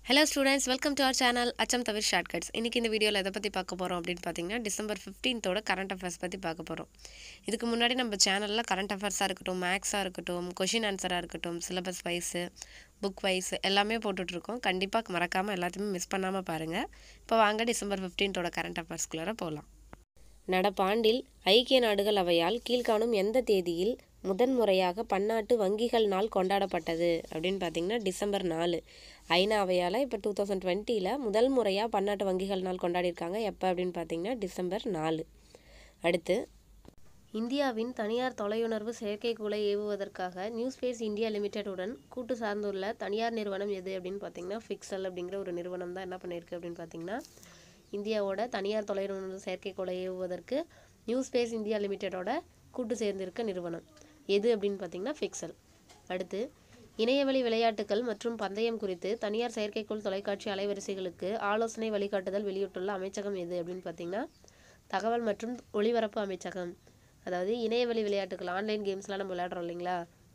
Hello students, welcome to our channel Achamthavir Shortcuts. இன்னைக்கு இந்த வீடியோல எதை பத்தி பார்க்க போறோம் அப்படினு பாத்தீங்கன்னா டிசம்பர் 15th ஓட கரண்ட் அஃபேர்ஸ் பத்தி பார்க்க போறோம். இதுக்கு முன்னாடி நம்ம சேனல்ல கரண்ட் அஃபேர்ஸா இருக்கட்டும், மேக்ஸா இருக்கட்டும், क्वेश्चन ஆன்சரா இருக்கட்டும், சிலபஸ் வைஸ், புக் வைஸ் எல்லாமே போட்டுட்டு இருக்கோம். கண்டிப்பா மறக்காம எல்லாத்தையும் மிஸ் பண்ணாம பாருங்க. இப்போ வாங்க டிசம்பர் 15th ஓட கரண்ட் அஃபேர்ஸ்க்குள்ள போலாம். நடப்பாண்டில் ஐக்கிய நாடுகள் அவையால் கீழ்காணும் எந்த தேதியில் முதன்முறையாக பன்னாட்டு வங்கிகள் நாள் கொண்டாடப்பட்டது அப்படின்னு பார்த்தீங்கன்னா டிசம்பர் 4. ஐநா அவையால் இப்போ 2020 முதல் முறையாக பன்னாட்டு வங்கிகள் நாள் கொண்டாடியிருக்காங்க. எப்போ அப்படின்னு பார்த்தீங்கன்னா டிசம்பர் 4. அடுத்து, இந்தியாவின் தனியார் தொலையுணர்வு செயற்கைக்கோளை ஏவுவதற்காக நியூ ஸ்பேஸ் இந்தியா லிமிடெடுடன் கூட்டு சார்ந்துள்ள தனியார் நிறுவனம் எது அப்படின்னு பார்த்தீங்கன்னா ஃபிக்சல் அப்படிங்கிற ஒரு நிறுவனம் தான் என்ன பண்ணியிருக்கு அப்படின்னு பார்த்தீங்கன்னா இந்தியாவோட தனியார் தொலையுணர்வு செயற்கைக்கோளை ஏவுவதற்கு நியூ ஸ்பேஸ் இந்தியா லிமிடெடோட கூட்டு சேர்ந்திருக்க நிறுவனம் எது அப்படின்னு பார்த்தீங்கன்னா ஃபிக்சல். அடுத்து, இணையவழி விளையாட்டுகள் மற்றும் பந்தயம் குறித்து தனியார் செயற்கைக்கோள் தொலைக்காட்சி அலைவரிசைகளுக்கு ஆலோசனை வழிகாட்டுதல் வெளியிட்டுள்ள அமைச்சகம் எது அப்படின்னு பார்த்தீங்கன்னா தகவல் மற்றும் ஒளிபரப்பு அமைச்சகம். அதாவது இணையவழி விளையாட்டுகள், ஆன்லைன் கேம்ஸ்லாம் நம்ம விளையாடுறோம் இல்லைங்களா,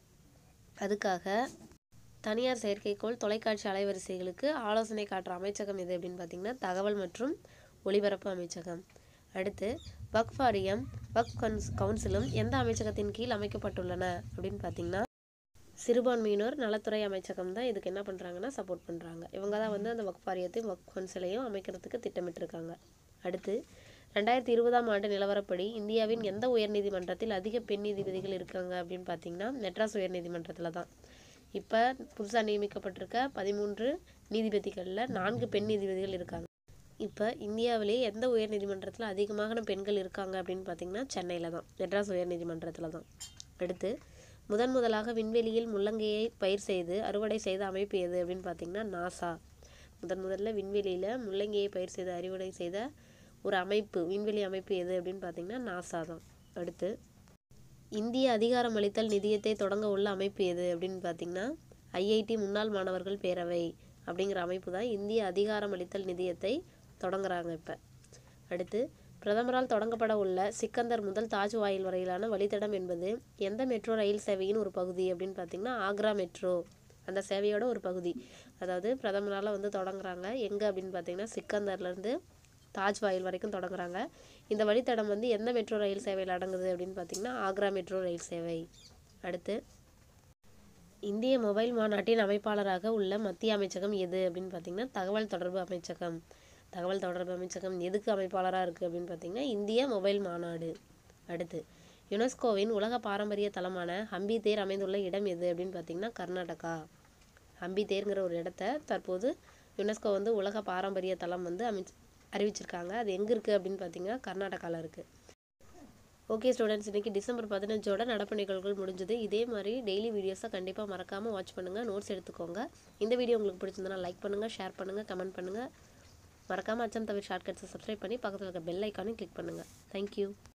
அதுக்காக தனியார் செயற்கைக்கோள் தொலைக்காட்சி அலைவரிசைகளுக்கு ஆலோசனை காட்டுற அமைச்சகம் எது அப்படின்னு பார்த்தீங்கன்னா தகவல் மற்றும் ஒளிபரப்பு அமைச்சகம். அடுத்து, வக்ஃப் வாரியம், வக்ஃப் கவுன்சிலும் எந்த அமைச்சகத்தின் கீழ் அமைக்கப்பட்டுள்ளன அப்படின்னு பார்த்தீங்கன்னா சிறுபான்மையினர் நலத்துறை அமைச்சகம் தான் இதுக்கு என்ன பண்ணுறாங்கன்னா சப்போர்ட் பண்ணுறாங்க. இவங்க தான் அந்த வக்ஃப் வாரியத்தையும் வக்ஃப் கவுன்சிலையும் அமைக்கிறதுக்கு திட்டமிட்டிருக்காங்க. அடுத்து, 2020ஆம் ஆண்டு நிலவரப்படி இந்தியாவின் எந்த உயர்நீதிமன்றத்தில் அதிக பெண் நீதிபதிகள் இருக்காங்க அப்படின்னு பார்த்தீங்கன்னா மெட்ராஸ் உயர்நீதிமன்றத்தில் தான். இப்போ புதுசாக நியமிக்கப்பட்டிருக்க 13 நீதிபதிகளில் 4 பெண் நீதிபதிகள் இருக்காங்க. இப்போ இந்தியாவிலே எந்த உயர்நீதிமன்றத்தில் அதிகமான பெண்கள் இருக்காங்க அப்படின்னு பார்த்தீங்கன்னா சென்னையில் தான், மெட்ராஸ் உயர்நீதிமன்றத்தில் தான். அடுத்து, முதலாக விண்வெளியில் முள்ளங்கியை பயிர் செய்து அறுவடை செய்த அமைப்பு எது அப்படின்னு பார்த்தீங்கன்னா நாசா. முதல்ல விண்வெளியில் முள்ளங்கியை பயிர் செய்து அறுவடை செய்த ஒரு அமைப்பு, விண்வெளி அமைப்பு எது அப்படின்னு பார்த்தீங்கன்னா நாசா தான். அடுத்து, இந்திய அதிகாரமளித்தல் நிதியத்தை தொடங்க உள்ள அமைப்பு எது அப்படின்னு பார்த்தீங்கன்னா ஐஐடி முன்னாள் மாணவர்கள் பேரவை அப்படிங்கிற அமைப்பு தான் இந்திய அதிகாரமளித்தல் நிதியத்தை தொடங்குறாங்க இப்போ. அடுத்து, பிரதமரால் தொடங்கப்பட உள்ள சிக்கந்தர் முதல் தாஜ் வாயில் வரையிலான வழித்தடம் என்பது எந்த மெட்ரோ ரயில் சேவையின் ஒரு பகுதி அப்படின்னு பார்த்தீங்கன்னா ஆக்ரா மெட்ரோ, அந்த சேவையோட ஒரு பகுதி. அதாவது பிரதமரால் தொடங்குறாங்க எங்கே அப்படின்னு பார்த்தீங்கன்னா சிக்கந்தர்லேருந்து தாஜ் வாயில் வரைக்கும் தொடங்குறாங்க. இந்த வழித்தடம் எந்த மெட்ரோ ரயில் சேவையில் அடங்குது அப்படின்னு பார்த்தீங்கன்னா ஆக்ரா மெட்ரோ ரயில் சேவை. அடுத்து, இந்திய மொபைல் மாநாட்டின் அமைப்பாளராக உள்ள மத்திய அமைச்சகம் எது அப்படின்னு பார்த்தீங்கன்னா தகவல் தொடர்பு அமைச்சகம். தகவல் தொடர்பு அமைச்சகம் எதுக்கு அமைப்பாளராக இருக்குது அப்படின்னு பார்த்தீங்கன்னா இந்திய மொபைல் மாநாடு. அடுத்து, யுனெஸ்கோவின் உலக பாரம்பரிய தலமான ஹம்பி தேர் அமைந்துள்ள இடம் எது அப்படின்னு பார்த்தீங்கன்னா கர்நாடகா. ஹம்பி தேர்ங்கிற ஒரு இடத்த தற்போது யுனெஸ்கோ உலக பாரம்பரிய தலம் அறிவிச்சிருக்காங்க. அது எங்கே இருக்குது அப்படின்னு பார்த்தீங்கன்னா கர்நாடகாவில் இருக்குது. ஓகே ஸ்டூடெண்ட்ஸ், இன்றைக்கி டிசம்பர் 15ஓட நடப்பு நிகழ்வுகள் முடிஞ்சது. இதே மாதிரி டெய்லி வீடியோஸை கண்டிப்பாக மறக்காமல் வாட்ச் பண்ணுங்கள், நோட்ஸ் எடுத்துக்கோங்க. இந்த வீடியோ உங்களுக்கு பிடிச்சிருந்தனா லைக் பண்ணுங்கள், ஷேர் பண்ணுங்கள், கமெண்ட் பண்ணுங்கள். மறக்காமல் அச்சம்தவிர் ஷார்ட்கட்ஸை சப்ஸ்கிரைப் பண்ணி பக்கத்தில் இருக்க பெல் ஐக்கானையும் கிளிக் பண்ணுங்கள். தேங்க்யூ.